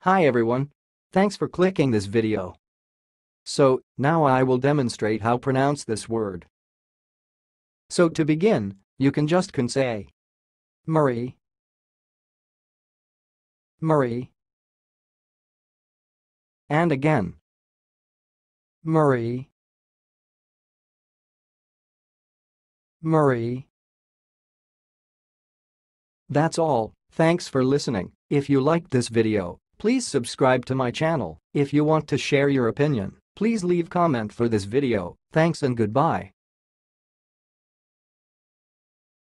Hi everyone. Thanks for clicking this video. So, now I will demonstrate how to pronounce this word. So to begin, you can say Murray, Murray, and again Murray, Murray. That's all. Thanks for listening. If you liked this video, please subscribe to my channel. If you want to share your opinion, please leave comment for this video. Thanks and goodbye.